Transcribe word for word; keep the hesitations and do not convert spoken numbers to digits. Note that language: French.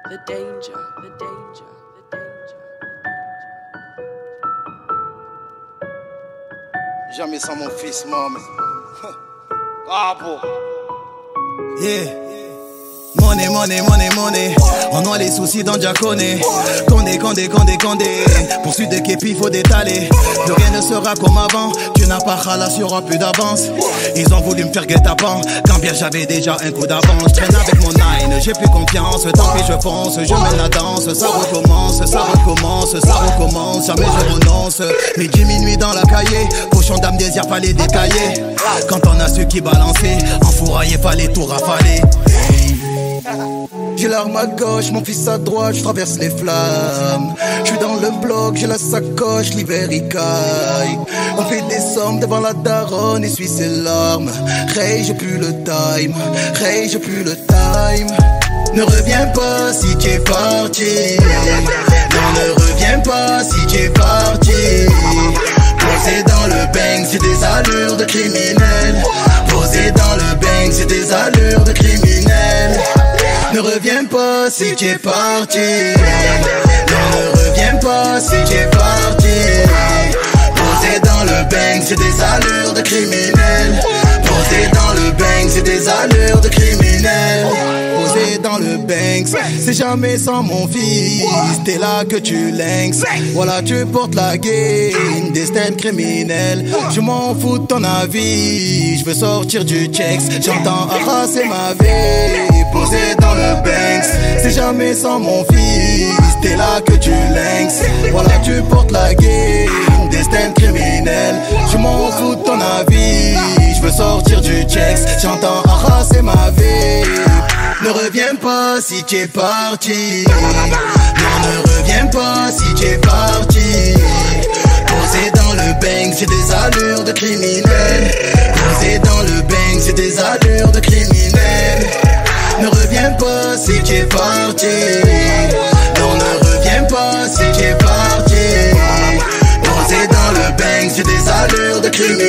the danger, the danger, the danger. Jamais sans mon fils, maman. Bravo. Yeah. Money, money, money, money. On noie les soucis dans Diaconé. Condé, condé, condé, condé. Poursuite de képi, faut détaler. Plus rien ne sera comme avant. Tu n'as pas khalas, y'aura plus d'avance. Ils ont voulu me faire guet-apens quand bien j'avais déjà un coup d'avance. Traîne avec mon nine, j'ai plus confiance. Tant pis, je fonce, je mène la danse. Ça recommence, ça recommence, ça recommence. Jamais je renonce. Midi, minuit dans la cahier. Cochon d'âme désir, fallait décailler. Quand on a su qui balancer, enfourailler, fallait tout rafaler. J'ai l'arme à gauche, mon fils à droite, je traverse les flammes. Je suis dans le bloc, j'ai la sacoche, l'hiver il caille. On fait des sommes devant la daronne, essuie ses larmes. Hey, j'ai plus le time, hey, j'ai plus le time. Ne reviens pas si tu es parti. Non, ne reviens pas si tu es parti. Posé dans le bang, c'est des allures de criminel. Posé dans le bang, c'est des allures de criminel. Ne reviens pas si tu es parti. Non, ne reviens pas si tu es parti. Posé dans le bang, c'est des allures de criminel. Posé dans le bang, c'est des allures de criminel. Posé dans le bang, c'est jamais sans mon fils. T'es là que tu lynx. Voilà, tu portes la game. Destin criminel. Je m'en fous de ton avis. Je veux sortir du checks. J'entends arraser ma vie. Posé dans le banks, c'est jamais sans mon fils. T'es là que tu lynx. Voilà, tu portes la game. Destin criminel. Je m'en fous de ton avis. Je veux sortir du checks. J'entends arraser ma vie. Ne reviens pas si tu es parti. Non, ne reviens pas si tu es parti. Posé dans le bang, c'est des allures de criminel. Posé dans le bang, c'est des allures de criminel. Ne reviens pas si tu es parti. Non, ne reviens pas si tu es parti. Posé dans le bang, c'est des allures de criminel.